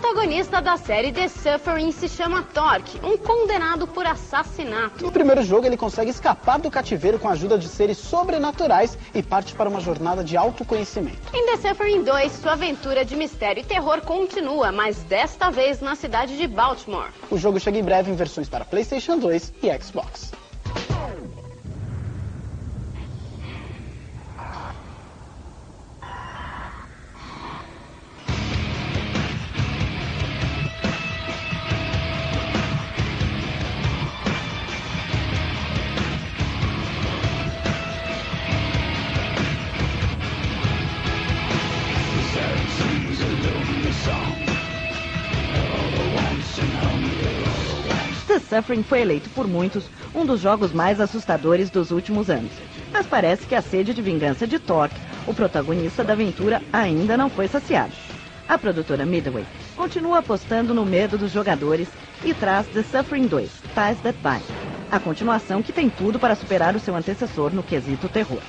protagonista da série The Suffering se chama Torque, um condenado por assassinato. No primeiro jogo, ele consegue escapar do cativeiro com a ajuda de seres sobrenaturais e parte para uma jornada de autoconhecimento. Em The Suffering 2, sua aventura de mistério e terror continua, mas desta vez na cidade de Baltimore. O jogo chega em breve em versões para PlayStation 2 e Xbox. The Suffering foi eleito por muitos um dos jogos mais assustadores dos últimos anos. Mas parece que a sede de vingança de Torque, o protagonista da aventura, ainda não foi saciada. A produtora Midway continua apostando no medo dos jogadores e traz The Suffering 2, Ties That Bind, a continuação que tem tudo para superar o seu antecessor no quesito terror.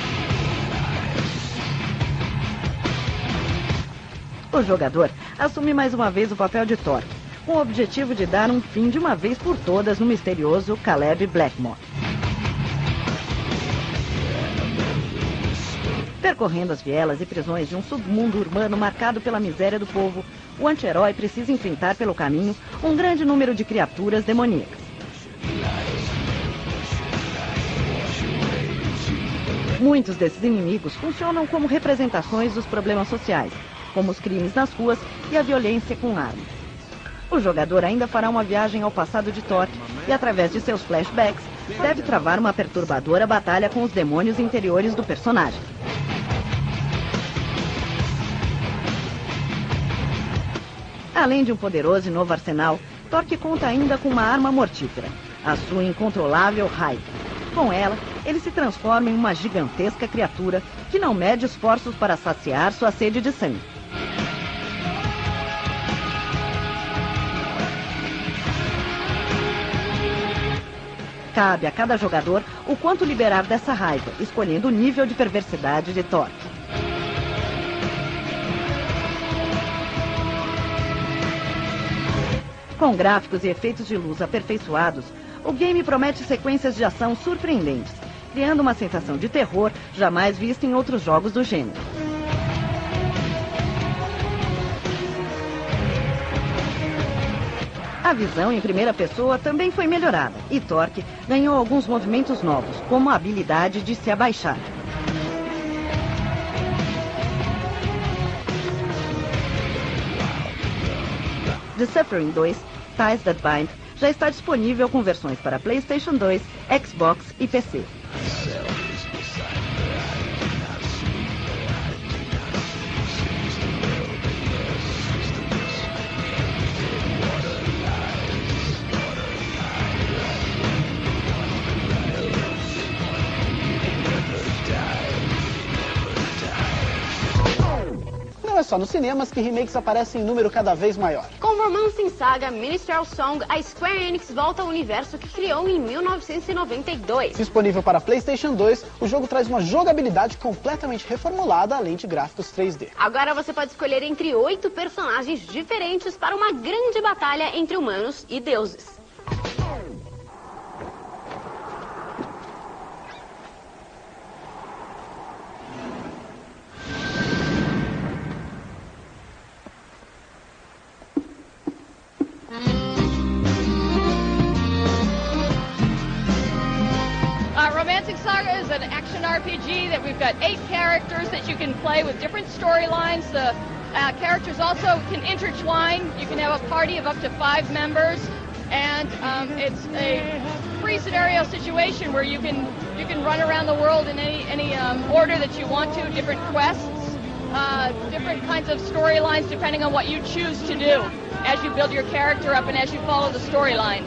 O jogador assume mais uma vez o papel de Torque, com o objetivo de dar um fim de uma vez por todas no misterioso Caleb Blackmore. Percorrendo as vielas e prisões de um submundo urbano marcado pela miséria do povo, o anti-herói precisa enfrentar pelo caminho um grande número de criaturas demoníacas. Muitos desses inimigos funcionam como representações dos problemas sociais, como os crimes nas ruas e a violência com armas. O jogador ainda fará uma viagem ao passado de Torque e, através de seus flashbacks, deve travar uma perturbadora batalha com os demônios interiores do personagem. Além de um poderoso e novo arsenal, Torque conta ainda com uma arma mortífera, a sua incontrolável raiva. Com ela, ele se transforma em uma gigantesca criatura que não mede esforços para saciar sua sede de sangue. Cabe a cada jogador o quanto liberar dessa raiva, escolhendo o nível de perversidade de Torque. Com gráficos e efeitos de luz aperfeiçoados, o game promete sequências de ação surpreendentes, criando uma sensação de terror jamais vista em outros jogos do gênero. A visão em primeira pessoa também foi melhorada e Torque ganhou alguns movimentos novos, como a habilidade de se abaixar. The Suffering 2, Ties That Bind, já está disponível com versões para PlayStation 2, Xbox e PC. Não é só nos cinemas que remakes aparecem em número cada vez maior. Com Romancing Saga Minstrel Song, a Square Enix volta ao universo que criou em 1992. Disponível para PlayStation 2, o jogo traz uma jogabilidade completamente reformulada, além de gráficos 3D. Agora você pode escolher entre 8 personagens diferentes para uma grande batalha entre humanos e deuses. Romancing Saga is an action RPG that we've got 8 characters that you can play with different storylines. The characters also can intertwine. You can have a party of up to 5 members, and it's a free scenario situation where you can run around the world in any order that you want to. Different quests, different kinds of storylines depending on what you choose to do as you build your character up and as you follow the storyline.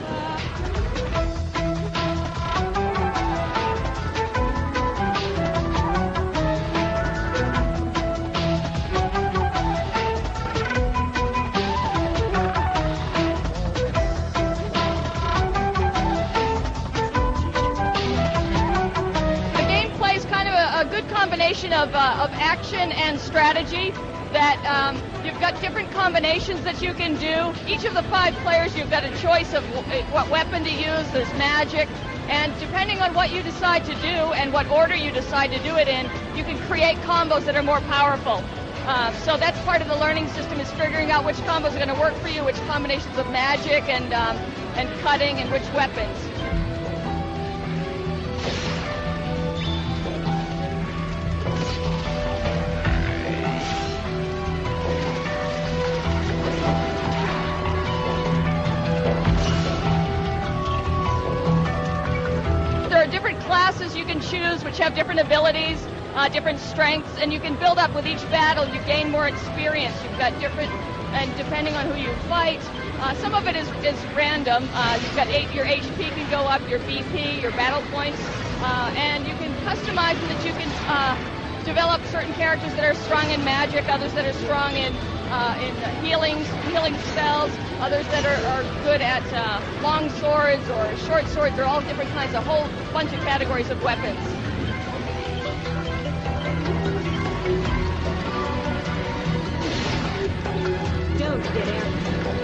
Of action and strategy. that you've got different combinations that you can do. Each of the 5 players, you've got a choice of what weapon to use. There's magic. And depending on what you decide to do and what order you decide to do it in, you can create combos that are more powerful. So that's part of the learning system, is figuring out which combos are going to work for you, which combinations of magic and cutting, and which weapons. There are different classes you can choose which have different abilities, different strengths, and you can build up with each battle. You gain more experience. You've got different, and depending on who you fight, some of it is random. You've got your HP can go up, your BP, your battle points, and you can customize so that you can develop certain characters that are strong in magic, others that are strong in healing spells, others that are good at long swords or short swords, or all different kinds, a whole bunch of categories of weapons. Don't get out.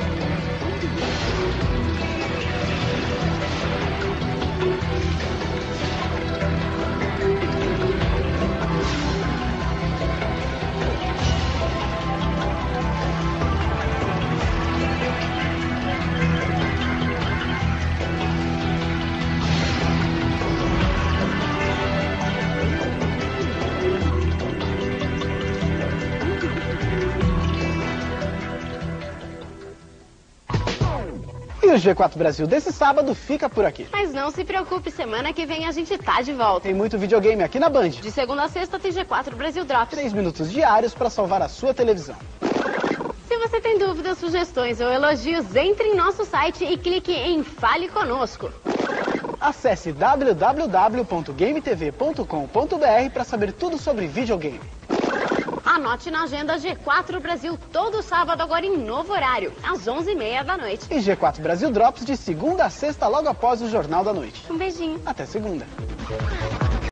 E o G4 Brasil desse sábado fica por aqui. Mas não se preocupe, semana que vem a gente tá de volta. Tem muito videogame aqui na Band. De segunda a sexta tem G4 Brasil Drops. 3 minutos diários para salvar a sua televisão. Se você tem dúvidas, sugestões ou elogios, entre em nosso site e clique em Fale Conosco. Acesse www.gametv.com.br para saber tudo sobre videogame. Anote na agenda G4 Brasil todo sábado, agora em novo horário, às 11h30 da noite. E G4 Brasil Drops de segunda a sexta, logo após o Jornal da Noite. Um beijinho. Até segunda.